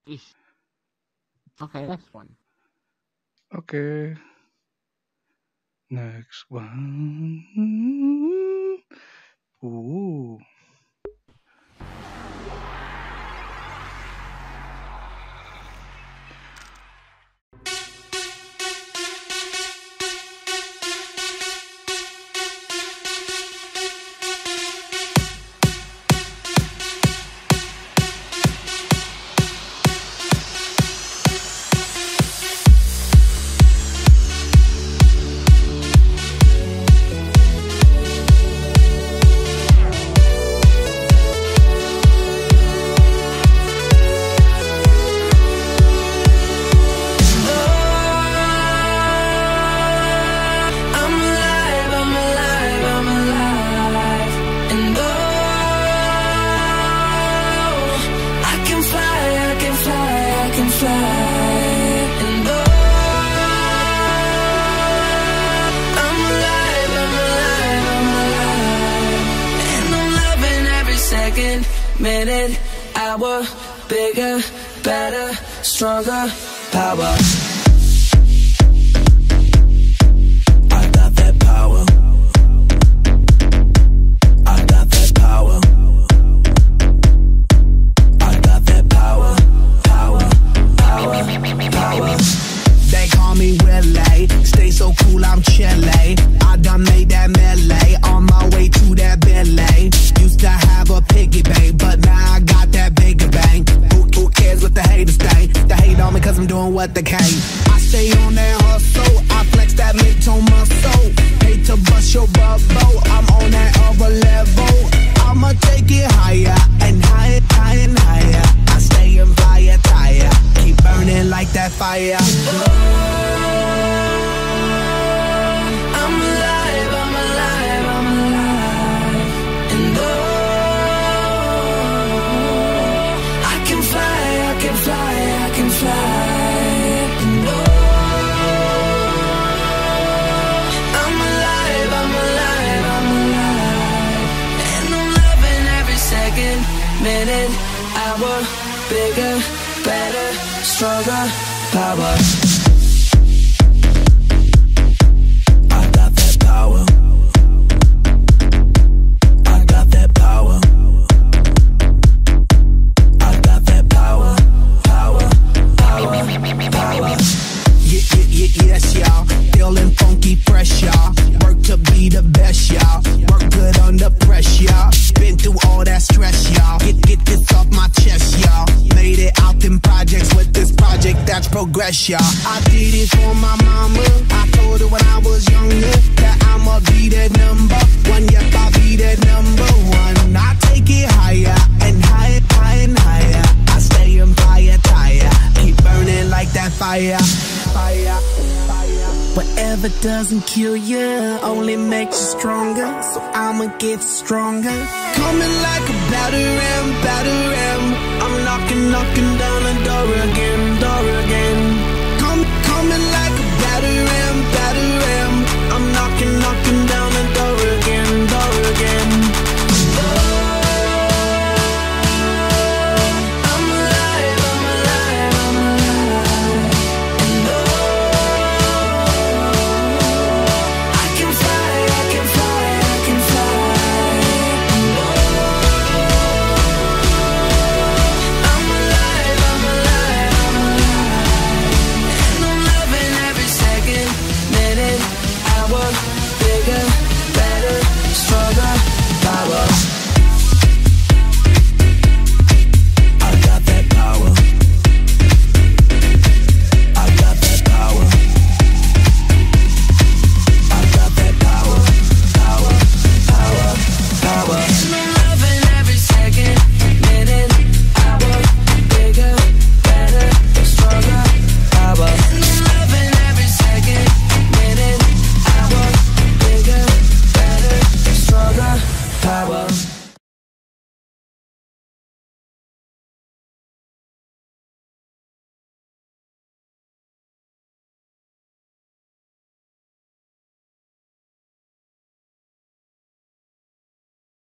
Ish. Okay, next one. Okay. Next one. Ooh. Minute, hour, bigger, better, stronger, power. I got that power. I got that power. I got that power, power, power, power. They call me Willie, stay so cool, I'm chilly. I done made that melee, on my way to that Billy. Used to have a piggy bank, but now I got that bigger bang. Who cares what the haters think? They hate on me cause I'm doing what they can. I stay on that hustle, I flex that mid-tone muscle. Hate to bust your bubble, I'm on that other level. I'ma take it higher and higher, higher and higher. I stay in fire tire, keep burning like that fire. I'm alive, I'm alive, I'm alive. And I can fly, I can fly, I can fly. And I'm alive, I'm alive, I'm alive. And I'm loving every second, minute, hour, bigger, better, stronger, power. I got that power. I got that power. I got that power, power, power, power. Yes, y'all. Feeling funky, fresh, y'all. Work to be the best, y'all. Work good under pressure, y'all. Been through all that stress, y'all. Get this off my chest, y'all. Made it out in projects with this project that's progress, y'all. I did it for my mama. I told her when I was younger that I'ma be that number one. Yep, I'll be that number one. I take it higher and higher, higher and higher. I stay in fire tire, keep burning like that fire. Fire, fire. Whatever doesn't kill you only makes you stronger. So I'ma get stronger. Coming like a batter ram, batter ram. I'm knocking, knocking down the door again.